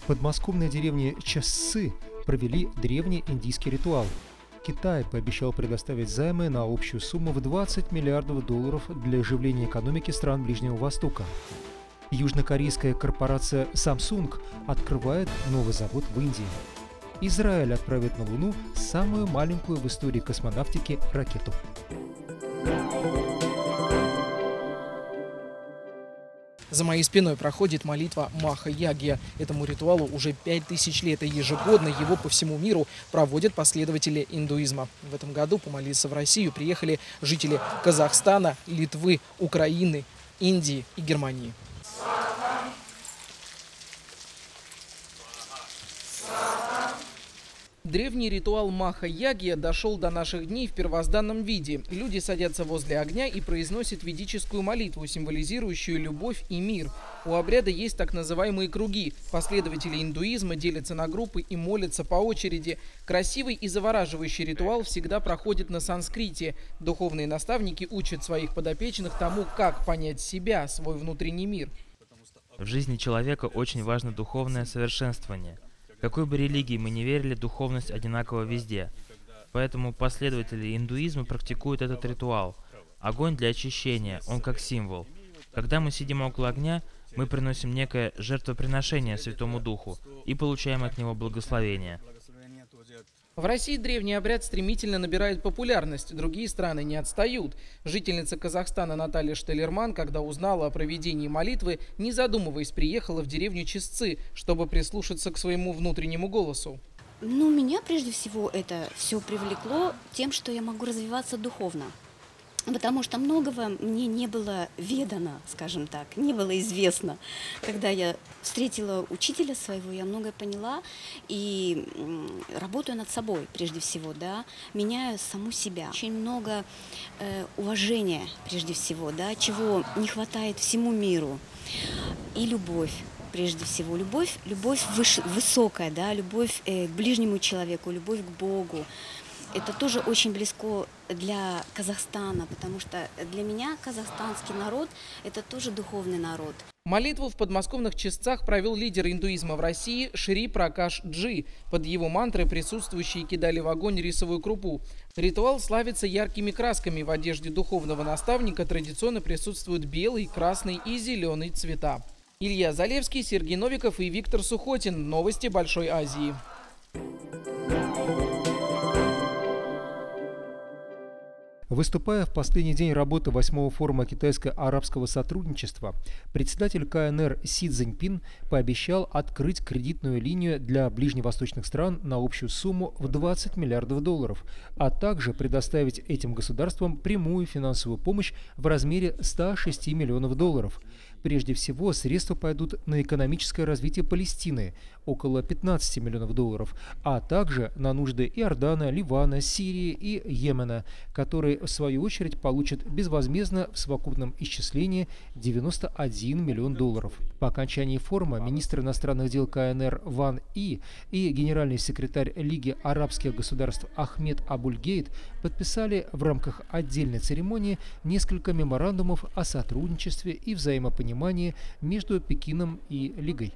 В подмосковной деревне Часцы провели древний индийский ритуал. Китай пообещал предоставить займы на общую сумму в 20 миллиардов долларов для оживления экономики стран Ближнего Востока. Южнокорейская корпорация Samsung открывает новый завод в Индии. Израиль отправит на Луну самую маленькую в истории космонавтики ракету. За моей спиной проходит молитва Маха-Ягья. Этому ритуалу уже 5000 лет, и ежегодно его по всему миру проводят последователи индуизма. В этом году помолиться в Россию приехали жители Казахстана, Литвы, Украины, Индии и Германии. Древний ритуал Маха-Ягья дошел до наших дней в первозданном виде. Люди садятся возле огня и произносят ведическую молитву, символизирующую любовь и мир. У обряда есть так называемые круги. Последователи индуизма делятся на группы и молятся по очереди. Красивый и завораживающий ритуал всегда проходит на санскрите. Духовные наставники учат своих подопечных тому, как понять себя, свой внутренний мир. В жизни человека очень важно духовное совершенствование. Какой бы религии мы ни верили, духовность одинакова везде. Поэтому последователи индуизма практикуют этот ритуал. Огонь для очищения, он как символ. Когда мы сидим около огня, мы приносим некое жертвоприношение Святому Духу и получаем от него благословение. В России древний обряд стремительно набирает популярность, другие страны не отстают. Жительница Казахстана Наталья Штеллерман, когда узнала о проведении молитвы, не задумываясь, приехала в деревню Часцы, чтобы прислушаться к своему внутреннему голосу. Меня прежде всего это все привлекло тем, что я могу развиваться духовно. Потому что многого мне не было ведано, скажем так, не было известно. Когда я встретила учителя своего, я многое поняла и работаю над собой прежде всего, да, меняю саму себя. Очень много уважения прежде всего, да, чего не хватает всему миру. И любовь. Прежде всего, любовь высокая, да, любовь к ближнему человеку, любовь к Богу. Это тоже очень близко для Казахстана, потому что для меня казахстанский народ – это тоже духовный народ. Молитву в подмосковных Часцах провел лидер индуизма в России Шри Пракаш Джи. Под его мантры присутствующие кидали в огонь рисовую крупу. Ритуал славится яркими красками. В одежде духовного наставника традиционно присутствуют белый, красный и зеленый цвета. Илья Залевский, Сергей Новиков и Виктор Сухотин. Новости Большой Азии. Выступая в последний день работы 8-го форума китайско-арабского сотрудничества, председатель КНР Си Цзиньпин пообещал открыть кредитную линию для ближневосточных стран на общую сумму в 20 миллиардов долларов, а также предоставить этим государствам прямую финансовую помощь в размере 106 миллионов долларов. Прежде всего, средства пойдут на экономическое развитие Палестины – около 15 миллионов долларов, а также на нужды Иордана, Ливана, Сирии и Йемена, которые, в свою очередь, получат безвозмездно в совокупном исчислении 91 миллион долларов. По окончании форума министр иностранных дел КНР Ван И и генеральный секретарь Лиги арабских государств Ахмед Абуль-Гейт подписали в рамках отдельной церемонии несколько меморандумов о сотрудничестве и взаимопонимании между Пекином и Лигой.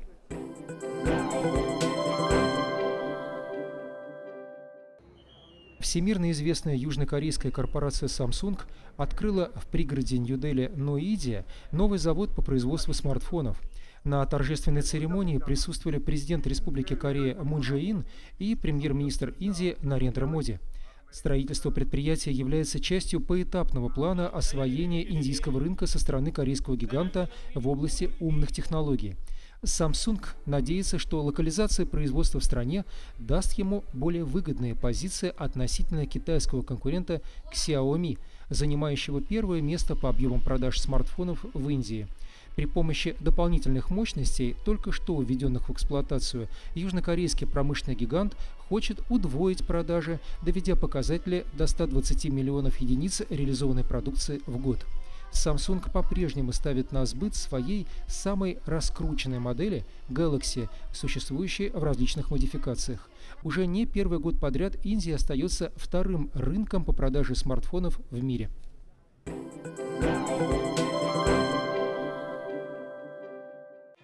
Всемирно известная южнокорейская корпорация Samsung открыла в пригороде Нью-Дели Ноиде новый завод по производству смартфонов. На торжественной церемонии присутствовали президент Республики Корея Мун Чже Ин и премьер-министр Индии Нарендра Моди. Строительство предприятия является частью поэтапного плана освоения индийского рынка со стороны корейского гиганта в области умных технологий. Samsung надеется, что локализация производства в стране даст ему более выгодные позиции относительно китайского конкурента Xiaomi, занимающего первое место по объемам продаж смартфонов в Индии. При помощи дополнительных мощностей, только что введенных в эксплуатацию, южнокорейский промышленный гигант хочет удвоить продажи, доведя показатели до 120 миллионов единиц реализованной продукции в год. Samsung по-прежнему ставит на сбыт своей самой раскрученной модели Galaxy, существующей в различных модификациях. Уже не первый год подряд Индия остается вторым рынком по продаже смартфонов в мире.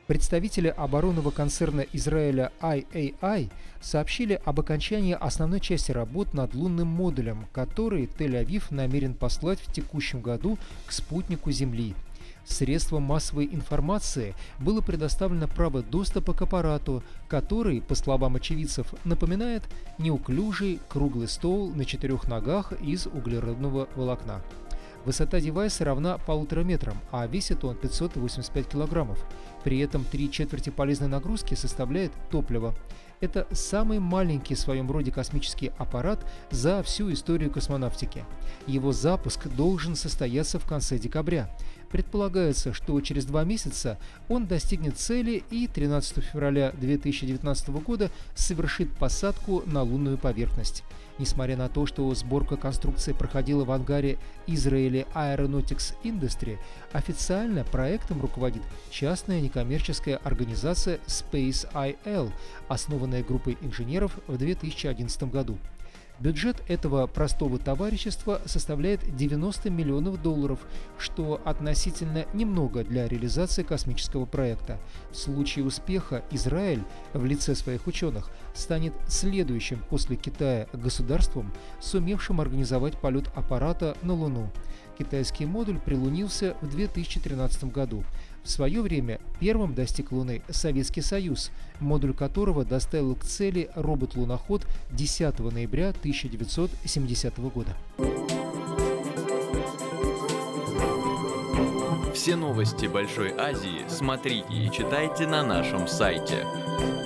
Представители оборонного концерна Израиля IAI сообщили об окончании основной части работ над лунным модулем, который Тель-Авив намерен послать в текущем году к спутнику Земли. Средствам массовой информации было предоставлено право доступа к аппарату, который, по словам очевидцев, напоминает неуклюжий круглый стол на 4 ногах из углеродного волокна. Высота девайса равна 1,5 метрам, а весит он 585 килограммов. При этом 3/4 полезной нагрузки составляет топливо. Это самый маленький в своем роде космический аппарат за всю историю космонавтики. Его запуск должен состояться в конце декабря. Предполагается, что через 2 месяца он достигнет цели и 13 февраля 2019 года совершит посадку на лунную поверхность. Несмотря на то, что сборка конструкции проходила в ангаре Israeli Aeronautics Industry, официально проектом руководит частная некоммерческая организация Space.il, основанная группой инженеров в 2011 году. Бюджет этого простого товарищества составляет $90 миллионов, что относительно немного для реализации космического проекта. В случае успеха Израиль в лице своих ученых станет следующим после Китая государством, сумевшим организовать полет аппарата на Луну. Китайский модуль прилунился в 2013 году. В свое время первым достиг Луны Советский Союз, модуль которого доставил к цели робот-луноход 10 ноября 1970 года. Все новости Большой Азии смотрите и читайте на нашем сайте.